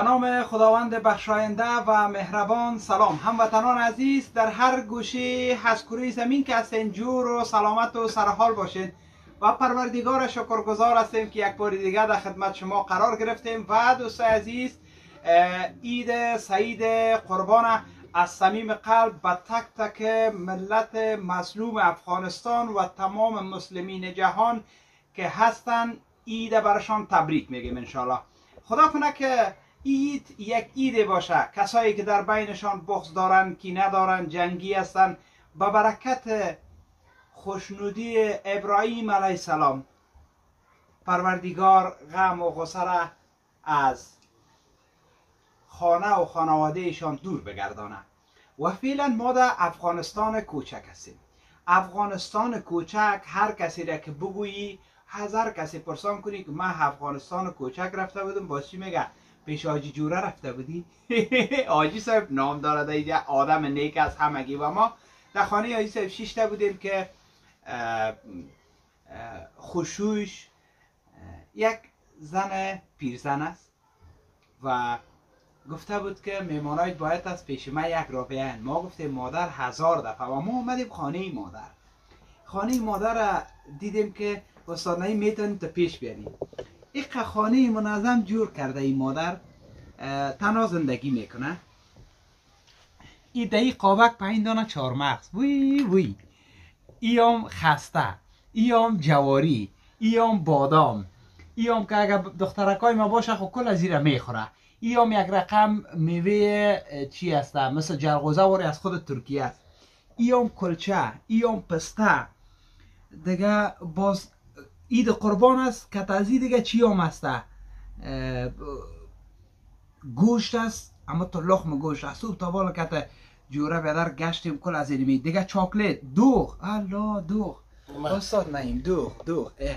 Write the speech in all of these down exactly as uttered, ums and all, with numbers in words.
نام خداوند بخشاینده و مهربان. سلام هموطنان عزیز در هر گوشه از کره زمین که هستین، جور و سلامت و سرحال باشین و پروردگار شکرگزار هستیم که یک بار دیگه در خدمت شما قرار گرفتیم. و دوستای عزیز، عید سعید قربان از صمیم قلب به تک تک ملت مظلوم افغانستان و تمام مسلمین جهان که هستن عید برشان تبریک میگیم انشالله. خدا کنه که عید یک عید باشه. کسایی که در بینشان بغض دارن، کینه دارن، جنگی هستن، به برکت خوشنودی ابراهیم علیه السلام پروردگار غم و غصه را از خانه و خانوادهشان دور بگردانه. و فعلا ما در افغانستان کوچک هستیم. افغانستان کوچک، هر کسی را که بگویی، هزار کسی پرسان کنی که من افغانستان کوچک رفته بودم، باز چی میگه؟ پیش حاجی جوره رفته بودی؟ حاجی صاحب نام داره در اینجا، آدم نیک از همگی. و ما در خانه حاجی صاحب شیشته بودیم که خوشوش یک زن پیرزن است و گفته بود که میمانایت باید از پیش من یک را بیاین. ما گفتیم مادر هزار دفعه. و ما اومدیم خانه مادر. خانه مادر را دیدیم که استادنایی میتونیم تا پیش بیاریم. این خانه منظم جور کرده این مادر، تنها زندگی میکنه. این دهی قابک پنج دانه چهارمغز، وی وی ایام خسته، ایام جواری، ایام بادام، ایام که اگر دخترکای ما باشه خب کل زیره میخوره. ایام یک رقم میوه چی هسته مثل جرغوزه واری از خود ترکیه است. ایام کلچه، ایام پسته. دیگه باز عید قربان است که تازی دیگه چی هم هسته؟ گوشت است، اما تو لخم گوشت است. صبح تا بالا که جوره بیادر گشتیم کل از اینمی دیگه. چاکلیت دوغ، الله دوغ استاد نیم دوغ دوغ اه.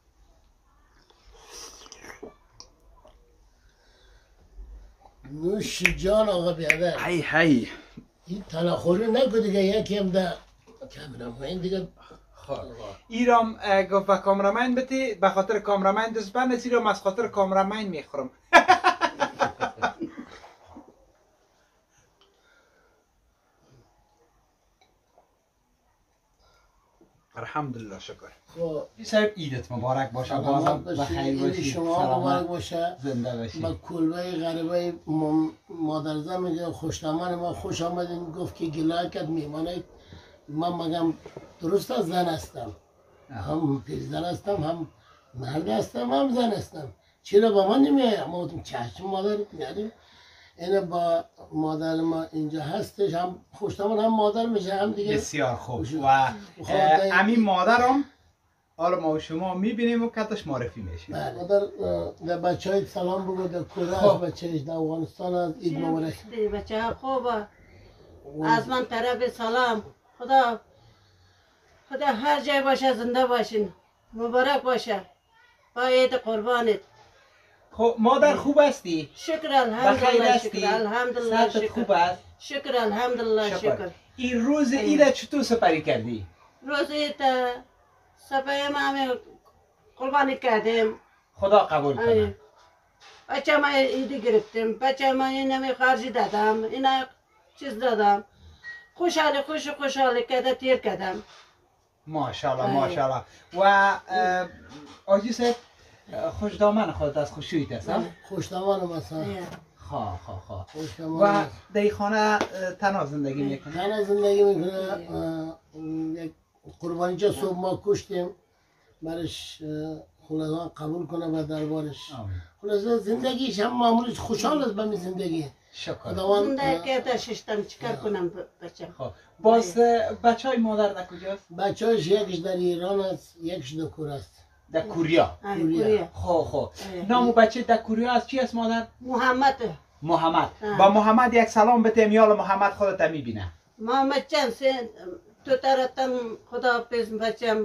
نوش جان آقا بیادر. هی هی این تنخوری نکو دیگه، یکی هم ده کامرامین دیگه. ایرام گفت به کامرامین بتی، به خاطر کامرامین دست بند است. ایرام از خاطر کامرامین میخورم. الحمدلله شکر. خب صاحب عیدت مبارک باشه، بازم بخیر باشی، شما مبارک باشه، زنده باشی. ما کلبه غریبه مادرزه میگه خوشنامان ما خوش آمدین. گفت که گله کرد میمانه. من مگم درست از زن هستم، هم پیرزن هستم، هم مرد هستم، هم زن هستم. چرا با من نمیایی؟ ما گفتم چشم مادر میاریم. اینه با مادر ما اینجا هستش، هم خوشنامان هم مادر میشه هم دیگه. بسیار خوب. و همین مادرم حالا ما و شما میبینیم و کتش معرفی میشیم. مادر در بچه های سلام بگو، در کره از بچه هایش در افغانستان از عید مبارک. بچه ها خوبه، از من طرف سلام. خدا خدا هر جای باشه زنده باشین، مبارک باشه با عید قربانت. خب مادر خوب هستی؟ شکر الحمدلله. شکر الحمدلله. شکر خوب است؟ شکر الحمدلله. شکر. این روز عید چطور سپری کردی؟ روز عید سپری ما همه قربانی کردیم. خدا قبول کنه. بچه ما عیدی گرفتیم، بچه ما این همه خرجی دادم، اینا چیز دادم. خوشحالی خوش خوشحالی کده تیر کردم. ماشاءالله ماشاءالله. و آجی صاحب خوش دامن خودت از خوشویت هست؟ خوشدامانم هستم. خواه خواه خواه. و در این خانه تنها زندگی میکنه؟ تنها زندگی میکنه. یک قربانی جا صبح ما کشتیم برش، خلصان قبول کنه و دربارش. خلصان زندگیش هم معمولش خوشحال است به می زندگی. شکر. زندگی که در ششتم چکر کنم بچه. خب باز بچه های مادر در کجاست؟ بچه هایش یکیش در ایران است، یکیش در کره است. در کوریا. کوریا. خب خب. نام بچه در کوریا از چی است مادر؟ محمد. محمد. با محمد یک سلام بتیم. یالا محمد خودت میبینه. محمد چند تو ترتم خدا پیش بچم.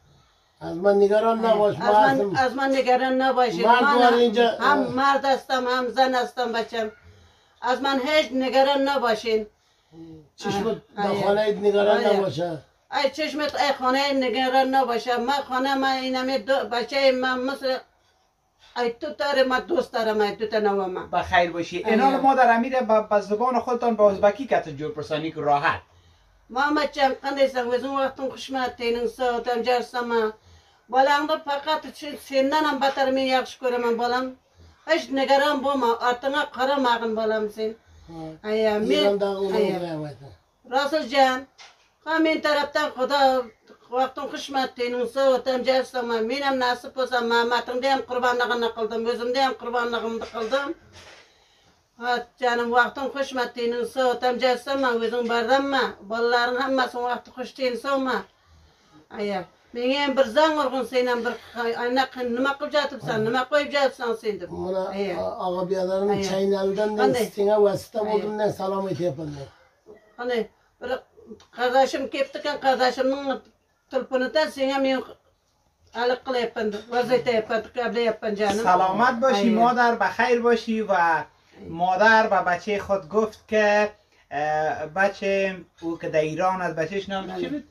از من نگران نباش. از من از من نگران نباشید. من اینجا هم مرد هستم هم زن هستم بچم. از من هیچ نگران نباشین. چشمت در خانه نگران نباشه. ای چشمت ای خانه نگران نباشه. من خانه من اینم دو بچه من مثل ای تو داره ما دوست دارم ای تو تنوع ما بخیر باشی. اینال مادر امیر به زبان خودتان به ازبکی کت جور پرسانی که راحت. محمد جان قندیسم وزون وقتم خوشمت تینن ساعتم جرسم بالام دا فقط سیننم بتر می یخش کنم بالام هیچ نگران با ما ارتنا قرار ماغن بالام سین ایا می راسل جان همین طرفتن خدا وقتم خوشمت تینن ساعتم جرسم مینم ناسب بسم محمدم دیم قربان نگن نقلدم وزم دیم قربان نگن نقلدم جانم وقتم خوشمت تینن ساعتم جرسم وزم بردم ما بالارن هم مسون وقت خوش تین سوما ایا میگم بر زنگ ورگون سینم بر اینک نمک جاتب سن نمک وی جات سن سیندم. من آقا بیادرم چای نلودن نستینه واسطه بودم نه سلامتی yapındı. Hani bir kardeşim keptiken kardeşimin telefonundan sine mi alık kılı yapındı. Vaziyete yapındı. Kabli yapın canım. سلامت باشی مادر بخیر باشی و مادر به بچه خود گفت که بچه او که در ایران از بچهش نام چی بود؟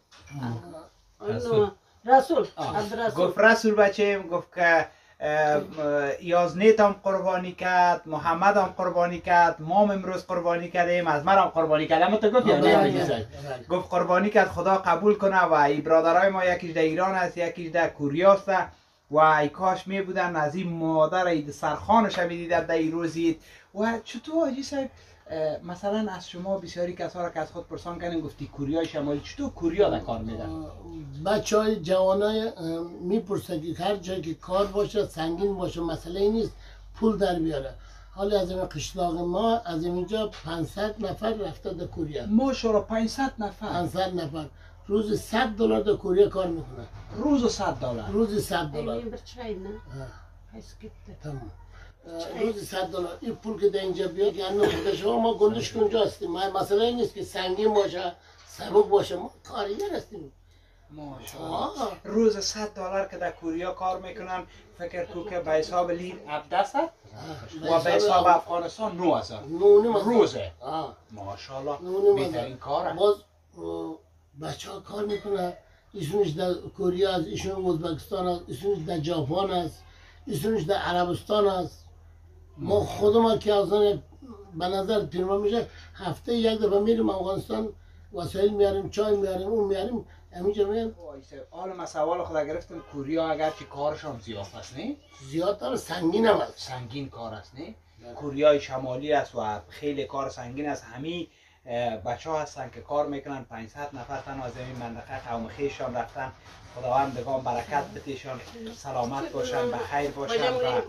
رسول گفت رسول بچه گفت که یازنیت هم قربانی کرد محمد هم قربانی کرد ما امروز قربانی کردیم از من هم قربانی کرد اما تو گفت یا نه گفت قربانی کرد خدا قبول کنه و ای برادرای ما یکیش در ایران است یکیش در کوریا است و ای کاش می بودن از این مادر ای سرخانش میدیدن در این روزید و چطور آجی صاحب مثلا از شما بسیاری کسا را که از خود پرسان کردن گفتی کوریای شمالی چطور کوریا در کار میدن؟ بچه های جوانای میپرسن که هر جایی که کار باشه سنگین باشه مسئله ای نیست پول در بیاره حالا از این قشلاق ما از اینجا پانصد نفر رفته در کوریا ماشاءالله پانصد نفر پانصد نفر روز صد دلار در کوریا کار میکنن روز صد دلار روز صد دلار این بر چای نه تمام روز صد دلار این پول که در اینجا بیاد یعنی خود شما ما گندش که اونجا هستیم مسئله این نیست که سنگین باشه سبک باشه ما کارگر هستیم ماشاءالله روز صد دلار که در کوریا کار میکنن فکر کو که به حساب لیر هفده است و به حساب افغانستان نه هزار روزه ماشاءالله بهترین کاره باز بچه ها کار میکنن ایشونش در کوریا است ایشون ازبکستان است ایشونش در ژاپن است ایشونش در عربستان است ما خودمان که از آن به نظر پیرما میشه هفته یک دفعه میریم افغانستان وسایل میاریم چای میاریم اون میاریم همینجا میاریم حالا من سوال خدا گرفتم کوریا اگر که کارشان زیاد است نه؟ زیاد داره سنگین هم است سنگین کار است نه؟ کوریای شمالی است و خیلی کار سنگین است همی بچه ها هستن که کار میکنن پانصد نفر تن از این منطقه قوم خیشان رفتن خداوندگان برکت بتیشان سلامت باشن بخیر باشن و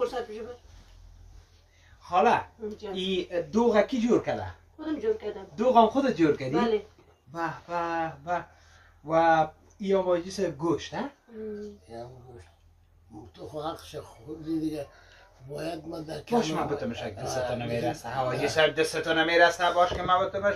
حالا ای دوغه کی جور کرده؟ خودم جور کردم دوغم خودت جور کردی؟ بله به به به و ای آباجی صاحب گوشت ها؟ تو خود حقش خودی دیگه باید ما در باش ما بتمش اگه دستتا نمیرسته آباجی صاحب دستتا نمیرسته باش که ما بتمش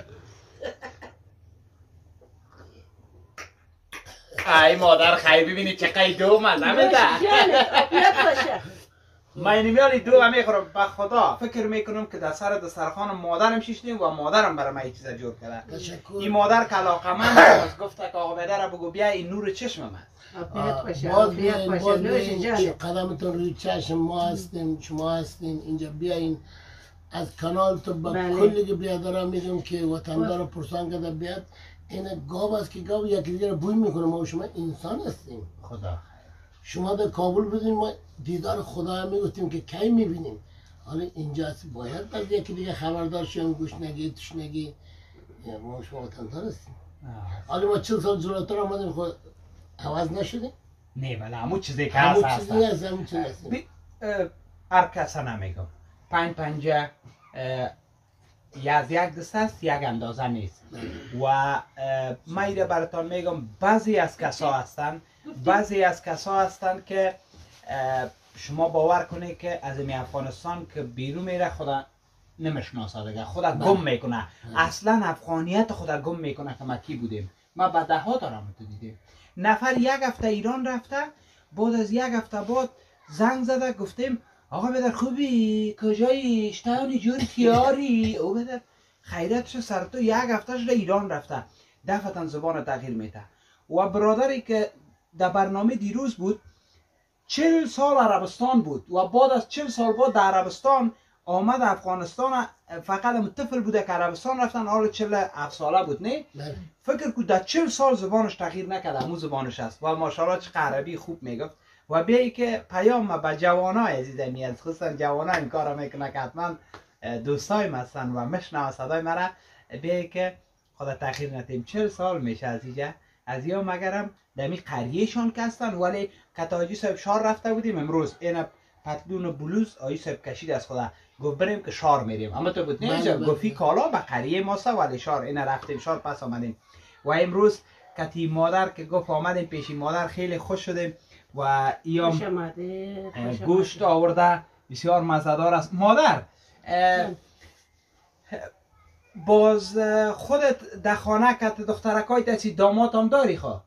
ای مادر خیلی ببینی چه قید دو مزه میده آبیت باشه من نمیالی دو هم میخورم به خدا فکر میکنم که در سر دسترخوان مادرم شیشتیم و مادرم برای من این چیزا جور کرده این مادر که علاقمند است گفته که آقا بیدر بگو بیا این نور چشمم هست آبیت باشه آبیت باشه نوش جانه قدمتون روی چشم ما هستیم شما هستین اینجا بیاین از کانال تو با کلی که بیادارم میگم که وطندار پرسان کرده بیاد این گاو است که گاو یکی دیگه رو بوی میکنه ما و شما انسان هستیم خدا شما در کابل بودین ما دیدار خدا هم میگفتیم که کی میبینیم حالا اینجا هست باید از یکی دیگه خبردار شیم گوش نگی توش نگی ما شما وطندار هستیم حالا ما چل سال جلوتر آمدیم خود عوض نشدیم نه ولی همون چیزی که هست هست همون چیزی هست همون چیزی هستیم هر کسا نمیگم پنج پنجه از یک دست است یک اندازه نیست و من براتون میگم بعضی از کسا هستن بعضی از کسا هستن که شما باور کنید که از این افغانستان که بیرون میره خدا نمیشناسه دیگه خدا گم میکنه اصلا افغانیت خدا گم میکنه که ما کی بودیم ما به ده ها دارم تو دیدیم نفر یک هفته ایران رفته بعد از یک هفته بعد زنگ زده گفتیم آقا بدر خوبی کجایی اشتاونی جوری تیاری او بدر خیرتش سر تو یک هفتهش را ایران رفته دفعتا زبان تغییر میده و برادری که در برنامه دیروز بود چل سال عربستان بود و بعد از چل سال بعد در عربستان آمد افغانستان. فقط متفل بوده که عربستان رفتن، حالا چل هفت ساله بود نه؟ بله. فکر کو در چل سال زبانش تغییر نکرد، همون زبانش است و ماشاءالله چه عربی خوب میگفت. و بیایی که پیام به جوانای عزیزم میاد، خصوصا جوانای این کارو میکنه که حتما دوستای هستن و میشنوه صدای مرا، بیایی که خدا تغییر ندیم. چل سال میشه از اینجا از یا مگرم دمی قریهشان که هستن، ولی کتاجی صاحب شار رفته بودیم امروز این پتلون بلوز آیی صاحب کشید از خدا، گفت بریم که شار میریم، اما تو بود نه گفتی کالا به قریه ماسه ولی شار این رفتیم شار پس آمدیم. و امروز کتی مادر که گفت آمدیم پیشی مادر خیلی خوش شدیم و ایام گوشت آورده بسیار مزه‌دار است. مادر باز خودت در خانه که دخترکای دستی داماد هم داری خواه؟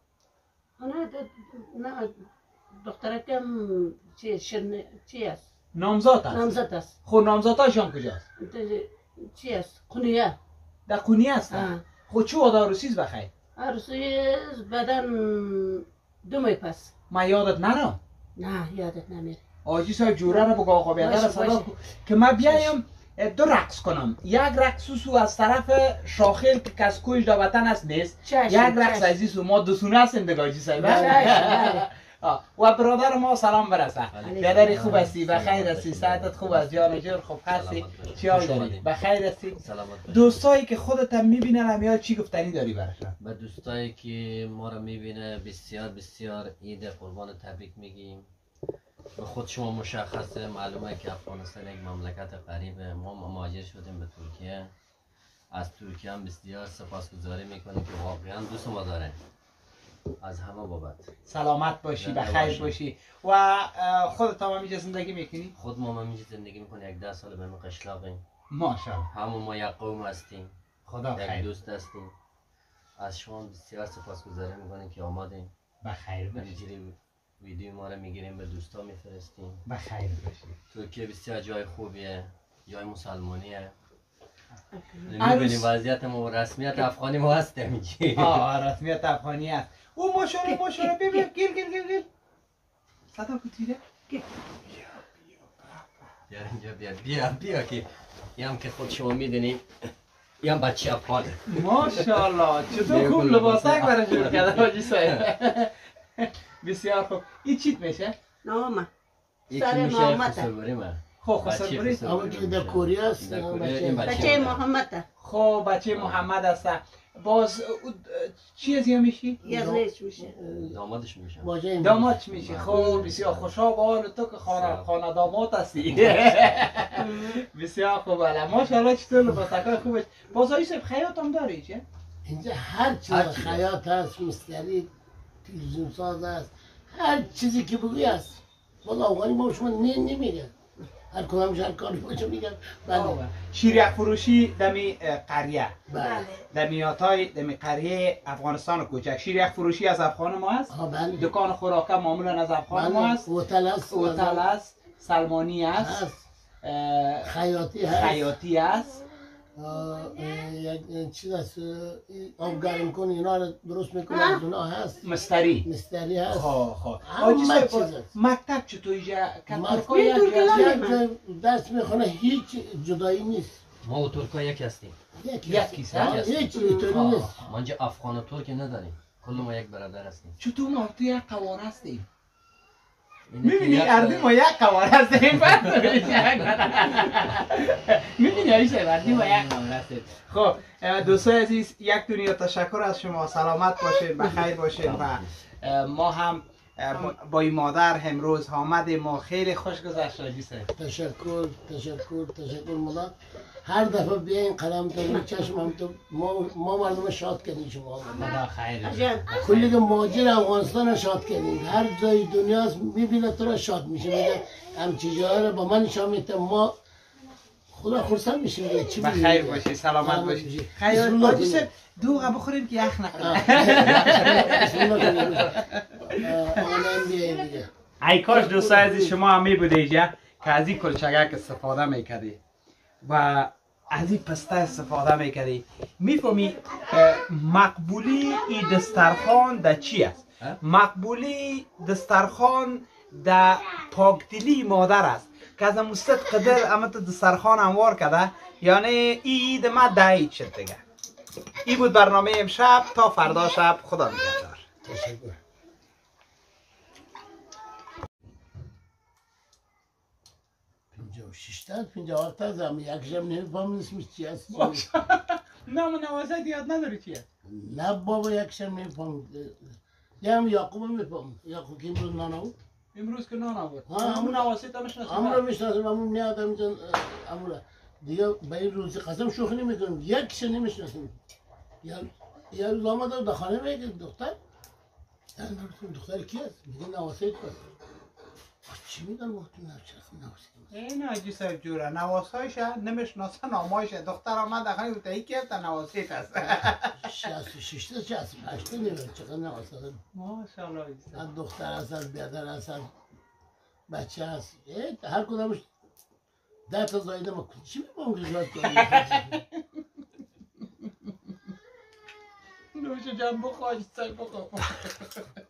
نه دخترکم چی شرن چی است؟ نامزاد است. نامزاد است. خب نامزاداشان کجاست؟ چی است؟ قونیه. در قونیه است. خب چه وقت عروسیز بخیر؟ عروسیز بعدن دو ماه پس. ما یادت نرم؟ نه یادت نمیره. آجی صاحب جوره رو بگاه آقا بیادر صدا که ما بیایم دو رقص کنم. یک رقص سو از طرف شاخیل که کسکویش دا وطن است نیست. یک رقص عزیز سو ما دوسونه هستیم دیگه آجی صاحب. و برادر ما سلام برسه. بیادری خوب هستی؟ بخیر هستی؟ صحتت خوب است؟ جان جور خوب هستی؟ چی حال داری؟ بخیر هستی؟ دوستایی که خودت هم میبینن همیال چی گفتنی داری براشون؟ به دوستایی که ما رو میبینه بسیار بسیار عید قربان تبریک میگیم. به خود شما مشخصه، معلومه که افغانستان یک مملکت غریبه. ما مهاجر شدیم به ترکیه، از ترکیه هم بسیار سپاسگزاری میکنیم که واقعا دوست ما داره از همه بابت. سلامت باشی، بخیر باشی. و خودت هم اینجا زندگی میکنی؟ خود ما هم اینجا زندگی میکنیم، یک ده سال به ما قشلاقیم. ماشاءالله. همون ما یک قوم هستیم، خدا خیر. یک دوست هستیم. از شما بسیار سپاسگزاری میکنیم که آمدین. بخیر باشی. ویدیو ما رو میگیریم به دوستا میفرستیم. بخیر باشی. ترکیه بسیار جای خوبیه، جای مسلمانیه. میبینیم وضعیت ما رسمیت افغانی ما هستیم اینجا. آه رسمیت افغانی است. او ماشاءالله ماشاءالله ببین گل گل گل گل. صدا کوتیره؟ بیا بیا اینجا بیا بیا بیا که هم که خود شما میدونی این هم بچه افغانه. ماشاءالله چطور خوب لباسک برای جور کرده حاجی صاحب. بسیار خوب. این چیت میشه؟ نامه. یکی میشه خسروری من. خب خسروری اما که در کره است بچه محمد. خب بچه محمد است. باز چی از یا میشی؟ یزنیش میشه. دامادش میشه. دامادش میشه. خب بسیار خوشحال به حال تو که خانه خانه داماد هستی. بسیار خوب. ماشاءالله چطور لباسکای خوبش. باز آیی صاحب خیاط هم داری چه؟ اینجا هر چیز خیاط هست، مستری، تلویزیون ساز هست، هر چیزی که بگوی هست. باز افغانی ما شما نه نمیگن، هر کدامش هر کاری باشه میگن. بله. شیریک فروشی دمی قریه. بله. دمیاتای دمی قریه افغانستان کوچک. شیریک فروشی از افغان ما هست. بله. دکان خوراک معمولا از افغان بله. ما هست. هتل هست. هتل هست. سلمانی هست. هست. خیاطی هست. خیاطی هست. یک چیز هست آب گرم کن اینا رو درست میکنه از اونا هست. مستری. مستری هست. خواه خواه. همه چیز هست. مکتب چطور اینجا؟ مکتب یک درس میخونه هیچ جدایی نیست. ما و ترکا یک هستیم. یکی هست؟ هیچ اینطوری نیست. ما اینجا افغان و ترک نداریم، کل ما یک برادر هستیم. چطور ما تو یک قواره هستیم؟ میبینی اردی ما یک قواره هستیم. میبینی آیشه اردی ما یک قواره هستیم. خب دوستای عزیز یک دنیا تشکر از شما. سلامت باشین، بخیر باشین و ما هم با این مادر امروز آمدیم. ما خیلی خوش گذشت آجی صاحب. تشکر تشکر تشکر مادر. هر دفعه بیاین قدم تا چشم هم تو ما ما مردم شاد کردیم شما. خدا خیر. کلی که مهاجر افغانستان شاد کردیم. هر جای دنیا میبینه تو را شاد میشه. میگه همچی جاها رو با من نشان میده ما خدا خرسند میشیم. چی بخیر باشی، سلامت باشی. خیر آجی صاحب دوغه بخوریم که یخ نکنه. ای کاش دوستای عزیز شما هم میبوده اینجا که از این کلچگک استفاده میکردی و از این پسته استفاده میکردی. میفهمی مقبولی ای دسترخوان در چی است؟ مقبولی دسترخوان در پاکدلی مادر است که از مستد قدر اما تو دسترخوان انوار کده. یعنی ای اید ما ده اید شد دیگه. ای بود برنامه امشب. تا فردا شب خدا نگهدار. تشکر. پنجاه و شش تا پنجاه و هفت تا زمین یک جمع نمیفهم اسمش چی هست. نام نوازت یاد نداری چیه؟ نه بابا یک جمع نمیفهم. هم یعقوب میفهم. یعقوب که امروز نانو. امروز که نان آورد. ها، همون نوازت هم میشناسیم. همون رو میشناسم. همون میاد همون همون دیگه به این روزی قسم شوخی نمیکنم. یک شن نمیشناسم. یا یا روز آمده در خانه میگه دختر. یا دختر کی است؟ میگه نواسیت است. چی میگن وقتی نمیشناسم نواسیت؟ این آجی سر جوره نواسایش نمیشناسه نامایش دختر آمد دخلی بوده ای که تا نواسیت است. شصت و شش تا شصت و هشت تا نمیدونم چقدر نواسیت. ماشاءالله. از دختر هست از بیادر هست از بچه هست. هر کدامش ده تا زایده ما چی میبونم که زاید کنم؟ نوش جان بخواهی سر بخواه.